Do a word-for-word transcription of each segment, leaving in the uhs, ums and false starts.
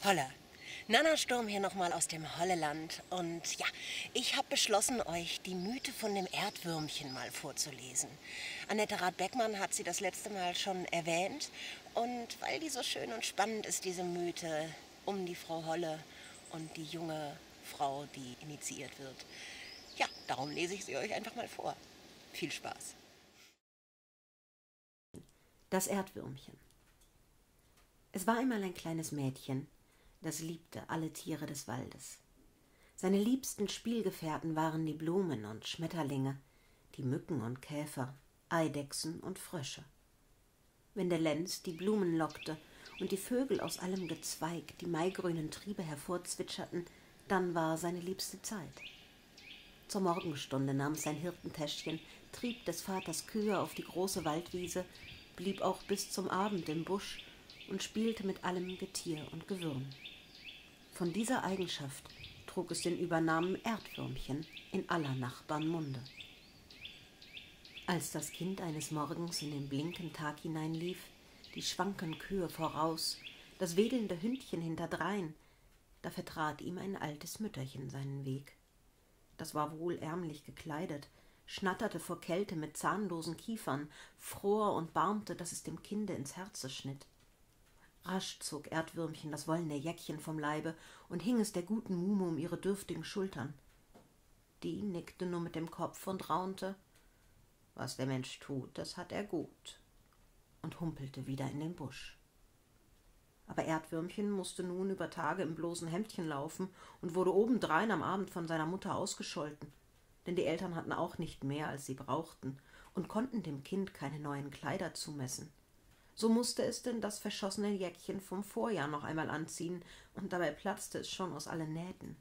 Holla. Nana Sturm hier nochmal aus dem Holleland. Und ja, ich habe beschlossen, euch die Mythe von dem Erdwürmchen mal vorzulesen. Annette Rath-Beckmann hat sie das letzte Mal schon erwähnt. Und weil die so schön und spannend ist, diese Mythe um die Frau Holle und die junge Frau, die initiiert wird. Ja, darum lese ich sie euch einfach mal vor. Viel Spaß. Das Erdwürmchen. Es war einmal ein kleines Mädchen, das liebte alle Tiere des Waldes. Seine liebsten Spielgefährten waren die Blumen und Schmetterlinge, die Mücken und Käfer, Eidechsen und Frösche. Wenn der Lenz die Blumen lockte und die Vögel aus allem Gezweig die maigrünen Triebe hervorzwitscherten, dann war seine liebste Zeit. Zur Morgenstunde nahm sein Hirtentäschchen, trieb des Vaters Kühe auf die große Waldwiese, blieb auch bis zum Abend im Busch und spielte mit allem Getier und Gewürm. Von dieser Eigenschaft trug es den Übernamen Erdwürmchen in aller Nachbarn Munde. Als das Kind eines Morgens in den blinken Tag hineinlief, die schwanken Kühe voraus, das wedelnde Hündchen hinterdrein, da vertrat ihm ein altes Mütterchen seinen Weg. Das war wohl ärmlich gekleidet, schnatterte vor Kälte mit zahnlosen Kiefern, fror und barmte, dass es dem Kinde ins Herze schnitt. Rasch zog Erdwürmchen das wollene Jäckchen vom Leibe und hing es der guten Muhme um ihre dürftigen Schultern. Die nickte nur mit dem Kopf und raunte, was der Mensch tut, das hat er gut, und humpelte wieder in den Busch. Aber Erdwürmchen musste nun über Tage im bloßen Hemdchen laufen und wurde obendrein am Abend von seiner Mutter ausgescholten, denn die Eltern hatten auch nicht mehr, als sie brauchten, und konnten dem Kind keine neuen Kleider zumessen. So musste es denn das verschossene Jäckchen vom Vorjahr noch einmal anziehen, und dabei platzte es schon aus allen Nähten.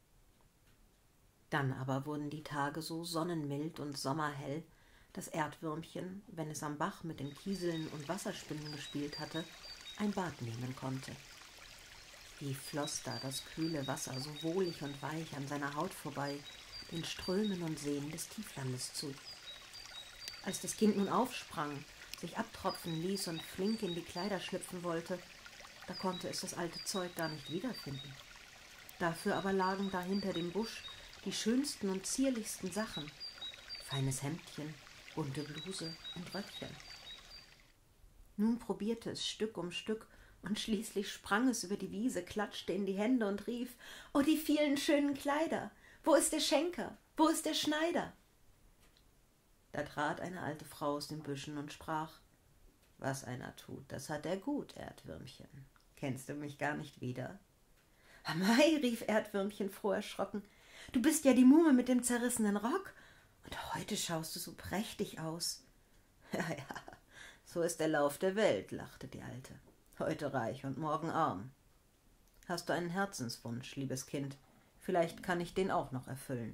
Dann aber wurden die Tage so sonnenmild und sommerhell, dass Erdwürmchen, wenn es am Bach mit den Kieseln und Wasserspinnen gespielt hatte, ein Bad nehmen konnte. Wie floß da das kühle Wasser so wohlig und weich an seiner Haut vorbei, den Strömen und Seen des Tieflandes zu. Als das Kind nun aufsprang, sich abtropfen ließ und flink in die Kleider schlüpfen wollte, da konnte es das alte Zeug gar nicht wiederfinden. Dafür aber lagen da hinter dem Busch die schönsten und zierlichsten Sachen, feines Hemdchen, bunte Bluse und Röckchen. Nun probierte es Stück um Stück, und schließlich sprang es über die Wiese, klatschte in die Hände und rief, »Oh, die vielen schönen Kleider! Wo ist der Schenker? Wo ist der Schneider?« Da trat eine alte Frau aus den Büschen und sprach, »Was einer tut, das hat er gut, Erdwürmchen. Kennst du mich gar nicht wieder?« »Amai«, rief Erdwürmchen froh erschrocken, »du bist ja die Muhme mit dem zerrissenen Rock, und heute schaust du so prächtig aus.« »Ja, ja, so ist der Lauf der Welt«, lachte die Alte, »heute reich und morgen arm. Hast du einen Herzenswunsch, liebes Kind? Vielleicht kann ich den auch noch erfüllen.«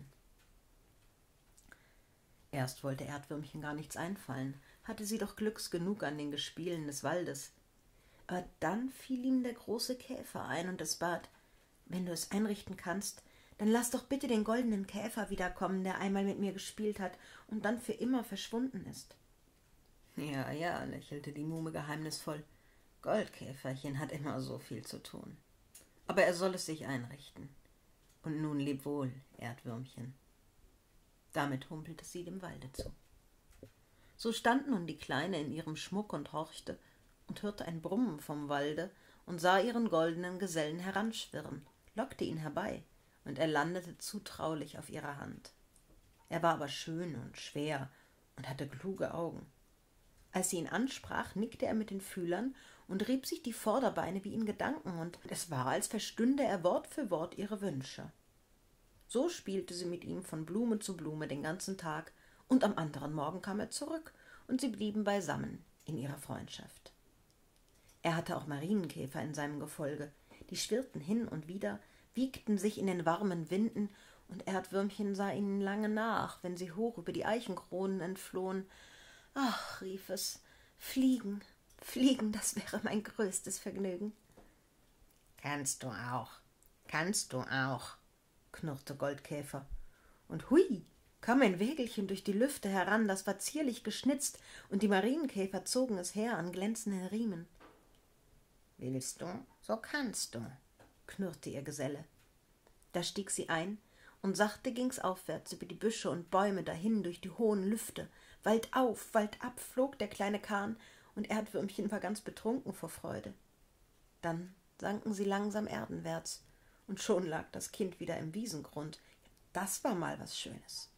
Erst wollte Erdwürmchen gar nichts einfallen, hatte sie doch Glücks genug an den Gespielen des Waldes. Aber dann fiel ihm der große Käfer ein, und es bat, »Wenn du es einrichten kannst, dann lass doch bitte den goldenen Käfer wiederkommen, der einmal mit mir gespielt hat und dann für immer verschwunden ist.« »Ja, ja«, lächelte die Muhme geheimnisvoll, »Goldkäferchen hat immer so viel zu tun. Aber er soll es sich einrichten. Und nun leb wohl, Erdwürmchen.« Damit humpelte sie dem Walde zu. So stand nun die Kleine in ihrem Schmuck und horchte und hörte ein Brummen vom Walde und sah ihren goldenen Gesellen heranschwirren, lockte ihn herbei, und er landete zutraulich auf ihrer Hand. Er war aber schön und schwer und hatte kluge Augen. Als sie ihn ansprach, nickte er mit den Fühlern und rieb sich die Vorderbeine wie in Gedanken, und es war, als verstünde er Wort für Wort ihre Wünsche. So spielte sie mit ihm von Blume zu Blume den ganzen Tag, und am anderen Morgen kam er zurück, und sie blieben beisammen in ihrer Freundschaft. Er hatte auch Marienkäfer in seinem Gefolge, die schwirrten hin und wieder, wiegten sich in den warmen Winden, und Erdwürmchen sah ihnen lange nach, wenn sie hoch über die Eichenkronen entflohen. »Ach«, rief es, »Fliegen, fliegen, das wäre mein größtes Vergnügen.« »Kannst du auch, kannst du auch«, knurrte Goldkäfer, und hui, kam ein Wägelchen durch die Lüfte heran, das war zierlich geschnitzt, und die Marienkäfer zogen es her an glänzenden Riemen. »Willst du, so kannst du«, knurrte ihr Geselle. Da stieg sie ein, und sachte ging's aufwärts über die Büsche und Bäume dahin durch die hohen Lüfte. Waldauf, waldab flog der kleine Kahn, und Erdwürmchen war ganz betrunken vor Freude. Dann sanken sie langsam erdenwärts, und schon lag das Kind wieder im Wiesengrund. Das war mal was Schönes.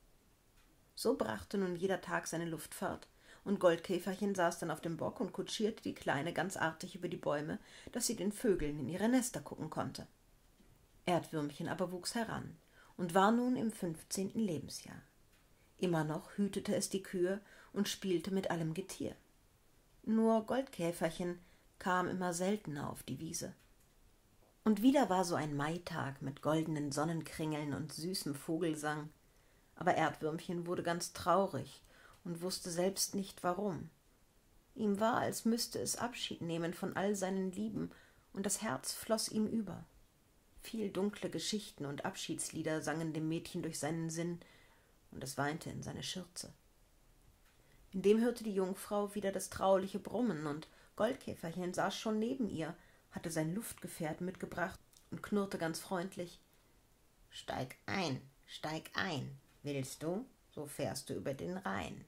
So brachte nun jeder Tag seine Luftfahrt, und Goldkäferchen saß dann auf dem Bock und kutschierte die Kleine ganz artig über die Bäume, dass sie den Vögeln in ihre Nester gucken konnte. Erdwürmchen aber wuchs heran und war nun im fünfzehnten Lebensjahr. Immer noch hütete es die Kühe und spielte mit allem Getier. Nur Goldkäferchen kam immer seltener auf die Wiese. Und wieder war so ein Maitag mit goldenen Sonnenkringeln und süßem Vogelsang. Aber Erdwürmchen wurde ganz traurig und wusste selbst nicht warum. Ihm war, als müsste es Abschied nehmen von all seinen Lieben, und das Herz floß ihm über. Viel dunkle Geschichten und Abschiedslieder sangen dem Mädchen durch seinen Sinn, und es weinte in seine Schürze. Indem hörte die Jungfrau wieder das trauliche Brummen, und Goldkäferchen saß schon neben ihr, hatte sein Luftgefährt mitgebracht und knurrte ganz freundlich: »Steig ein, steig ein, willst du, so fährst du über den Rhein.«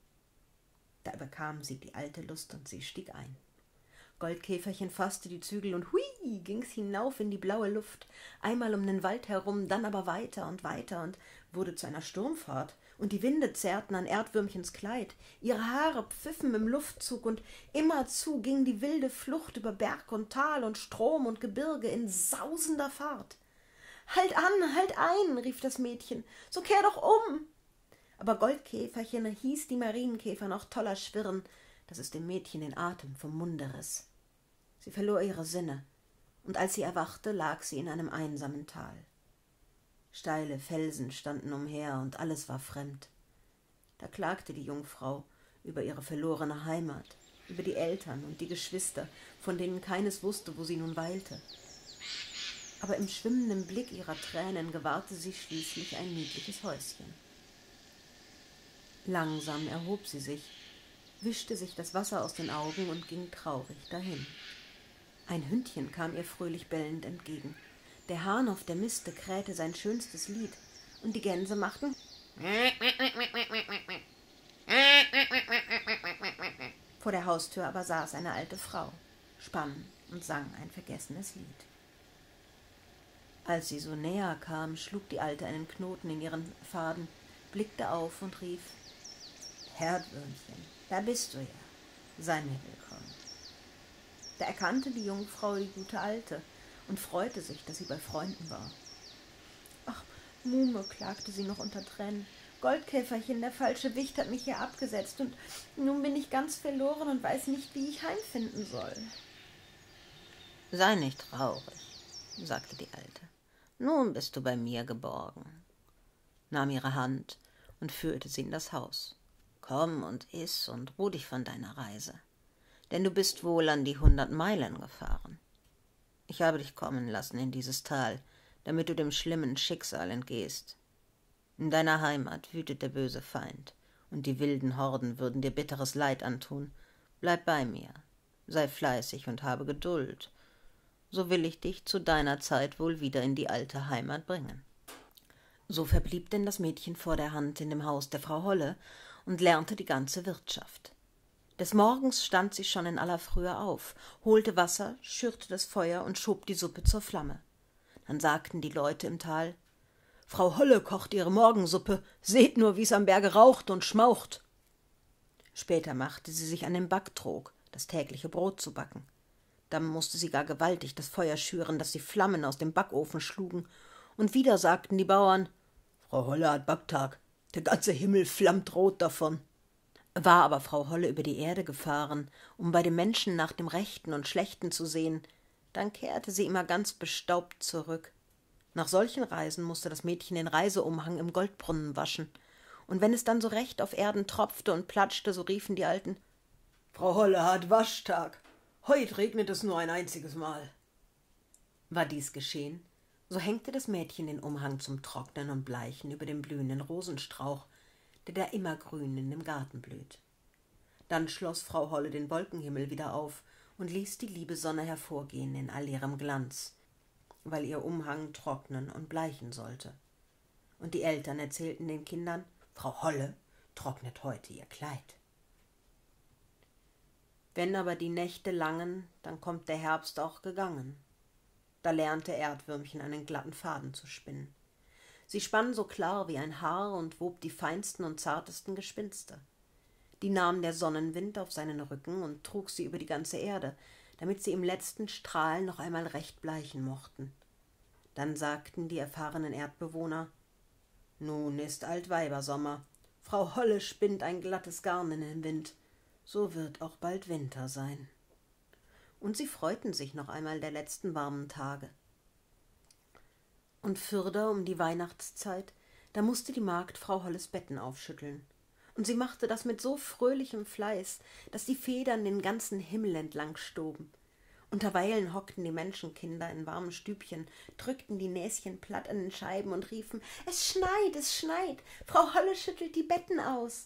Da überkam sie die alte Lust, und sie stieg ein. Goldkäferchen fasste die Zügel, und hui, ging's hinauf in die blaue Luft, einmal um den Wald herum, dann aber weiter und weiter, und wurde zu einer Sturmfahrt, und die Winde zerrten an Erdwürmchens Kleid, ihre Haare pfiffen im Luftzug, und immerzu ging die wilde Flucht über Berg und Tal und Strom und Gebirge in sausender Fahrt. »Halt an, halt ein«, rief das Mädchen, »so kehr doch um!« Aber Goldkäferchen hieß die Marienkäfer noch toller schwirren, dass es dem Mädchen den Atem vom Munde riss. Sie verlor ihre Sinne, und als sie erwachte, lag sie in einem einsamen Tal. Steile Felsen standen umher, und alles war fremd. Da klagte die Jungfrau über ihre verlorene Heimat, über die Eltern und die Geschwister, von denen keines wusste, wo sie nun weilte. Aber im schwimmenden Blick ihrer Tränen gewahrte sie schließlich ein niedliches Häuschen. Langsam erhob sie sich, wischte sich das Wasser aus den Augen und ging traurig dahin. Ein Hündchen kam ihr fröhlich bellend entgegen. Der Hahn auf der Miste krähte sein schönstes Lied, und die Gänse machten vor der Haustür aber saß eine alte Frau, spann und sang ein vergessenes Lied. Als sie so näher kam, schlug die Alte einen Knoten in ihren Faden, blickte auf und rief: »Erdwürmchen, da bist du ja, sei mir willkommen.« Da erkannte die Jungfrau die gute Alte und freute sich, dass sie bei Freunden war. »Ach, Muhme«, klagte sie noch unter Tränen, »Goldkäferchen, der falsche Wicht hat mich hier abgesetzt, und nun bin ich ganz verloren und weiß nicht, wie ich heimfinden soll.« »Sei nicht traurig«, sagte die Alte, »nun bist du bei mir geborgen«, nahm ihre Hand und führte sie in das Haus. »Komm und iss und ruh dich von deiner Reise, denn du bist wohl an die hundert Meilen gefahren. Ich habe dich kommen lassen in dieses Tal, damit du dem schlimmen Schicksal entgehst. In deiner Heimat wütet der böse Feind, und die wilden Horden würden dir bitteres Leid antun. Bleib bei mir, sei fleißig und habe Geduld, so will ich dich zu deiner Zeit wohl wieder in die alte Heimat bringen.« So verblieb denn das Mädchen vor der Hand in dem Haus der Frau Holle und lernte die ganze Wirtschaft. Des Morgens stand sie schon in aller Frühe auf, holte Wasser, schürte das Feuer und schob die Suppe zur Flamme. Dann sagten die Leute im Tal: »Frau Holle kocht ihre Morgensuppe, seht nur, wie's am Berge raucht und schmaucht.« Später machte sie sich an den Backtrog, das tägliche Brot zu backen. Dann musste sie gar gewaltig das Feuer schüren, dass die Flammen aus dem Backofen schlugen, und wieder sagten die Bauern: »Frau Holle hat Backtag, der ganze Himmel flammt rot davon.« War aber Frau Holle über die Erde gefahren, um bei den Menschen nach dem Rechten und Schlechten zu sehen, dann kehrte sie immer ganz bestaubt zurück. Nach solchen Reisen musste das Mädchen den Reiseumhang im Goldbrunnen waschen, und wenn es dann so recht auf Erden tropfte und platschte, so riefen die Alten: »Frau Holle hat Waschtag, heut regnet es nur ein einziges Mal.« War dies geschehen, so hängte das Mädchen den Umhang zum Trocknen und Bleichen über dem blühenden Rosenstrauch, der da immergrün in dem Garten blüht. Dann schloss Frau Holle den Wolkenhimmel wieder auf und ließ die liebe Sonne hervorgehen in all ihrem Glanz. weil ihr Umhang trocknen und bleichen sollte. Und die Eltern erzählten den Kindern, Frau Holle trocknet heute ihr Kleid. Wenn aber die Nächte langen, dann kommt der Herbst auch gegangen. Da lernte Erdwürmchen einen glatten Faden zu spinnen. Sie spann so klar wie ein Haar und wob die feinsten und zartesten Gespinste. Die nahm der Sonnenwind auf seinen Rücken und trug sie über die ganze Erde, damit sie im letzten Strahl noch einmal recht bleichen mochten. Dann sagten die erfahrenen Erdbewohner, »Nun ist Altweibersommer. Frau Holle spinnt ein glattes Garn in den Wind. So wird auch bald Winter sein.« Und sie freuten sich noch einmal der letzten warmen Tage. Und fürder um die Weihnachtszeit, da mußte die Magd Frau Holles Betten aufschütteln. Und sie machte das mit so fröhlichem Fleiß, dass die Federn den ganzen Himmel entlang stoben. Unterweilen hockten die Menschenkinder in warmen Stübchen, drückten die Näschen platt an den Scheiben und riefen, »Es schneit, es schneit, Frau Holle schüttelt die Betten aus.«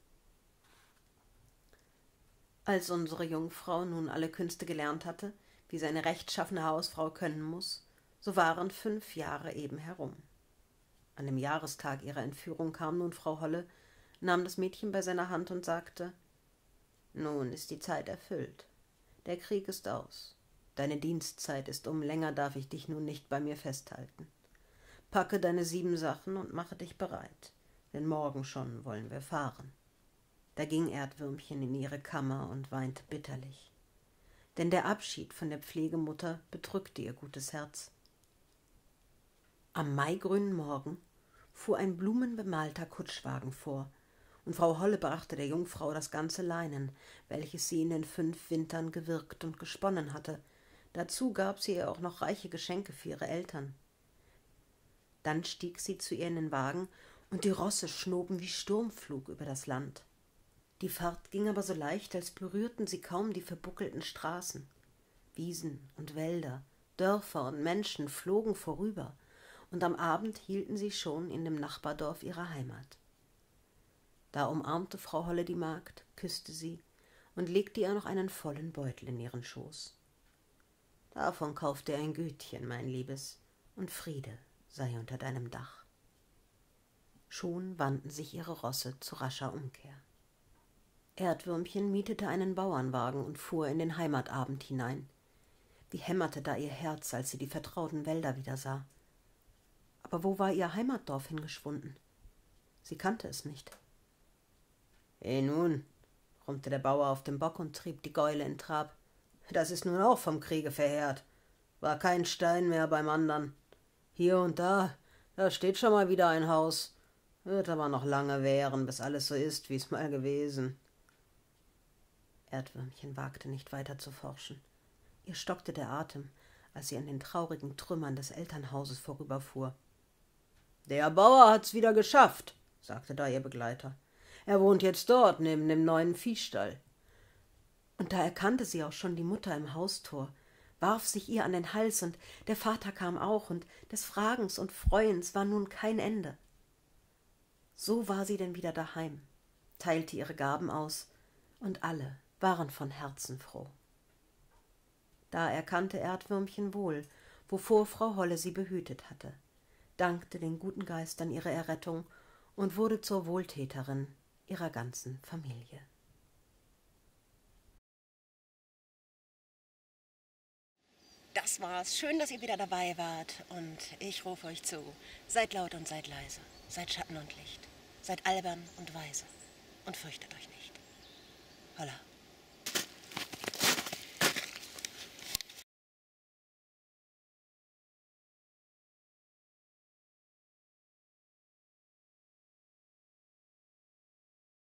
Als unsere Jungfrau nun alle Künste gelernt hatte, wie sie eine rechtschaffene Hausfrau können muß, so waren fünf Jahre eben herum. An dem Jahrestag ihrer Entführung kam nun Frau Holle, nahm das Mädchen bei seiner Hand und sagte, »Nun ist die Zeit erfüllt. Der Krieg ist aus. Deine Dienstzeit ist um, länger darf ich dich nun nicht bei mir festhalten. Packe deine sieben Sachen und mache dich bereit, denn morgen schon wollen wir fahren.« Da ging Erdwürmchen in ihre Kammer und weinte bitterlich. Denn der Abschied von der Pflegemutter bedrückte ihr gutes Herz. Am maigrünen Morgen fuhr ein blumenbemalter Kutschwagen vor, und Frau Holle brachte der Jungfrau das ganze Leinen, welches sie in den fünf Wintern gewirkt und gesponnen hatte. Dazu gab sie ihr auch noch reiche Geschenke für ihre Eltern. Dann stieg sie zu ihr in den Wagen, und die Rosse schnoben wie Sturmflug über das Land. Die Fahrt ging aber so leicht, als berührten sie kaum die verbuckelten Straßen. Wiesen und Wälder, Dörfer und Menschen flogen vorüber, und am Abend hielten sie schon in dem Nachbardorf ihrer Heimat. Da umarmte Frau Holle die Magd, küßte sie und legte ihr noch einen vollen Beutel in ihren Schoß. »Davon kauf dir ein Gütchen, mein Liebes, und Friede sei unter deinem Dach.« Schon wandten sich ihre Rosse zu rascher Umkehr. Erdwürmchen mietete einen Bauernwagen und fuhr in den Heimatabend hinein. Wie hämmerte da ihr Herz, als sie die vertrauten Wälder wieder sah. Aber wo war ihr Heimatdorf hingeschwunden? Sie kannte es nicht. »Eh nun«, brummte der Bauer auf dem Bock und trieb die Gäule in Trab, »das ist nun auch vom Kriege verheert. War kein Stein mehr beim andern. Hier und da, da steht schon mal wieder ein Haus. Wird aber noch lange währen, bis alles so ist, wie es mal gewesen.« Erdwürmchen wagte nicht weiter zu forschen. Ihr stockte der Atem, als sie an den traurigen Trümmern des Elternhauses vorüberfuhr. »Der Bauer hat's wieder geschafft«, sagte da ihr Begleiter. »Er wohnt jetzt dort, neben dem neuen Viehstall.« Und da erkannte sie auch schon die Mutter im Haustor, warf sich ihr an den Hals, und der Vater kam auch, und des Fragens und Freuens war nun kein Ende. So war sie denn wieder daheim, teilte ihre Gaben aus, und alle waren von Herzen froh. Da erkannte Erdwürmchen wohl, wovor Frau Holle sie behütet hatte, dankte den guten Geistern ihre Errettung und wurde zur Wohltäterin ihrer ganzen Familie. Das war's. Schön, dass ihr wieder dabei wart. Und ich rufe euch zu. Seid laut und seid leise. Seid Schatten und Licht. Seid albern und weise. Und fürchtet euch nicht. Holla.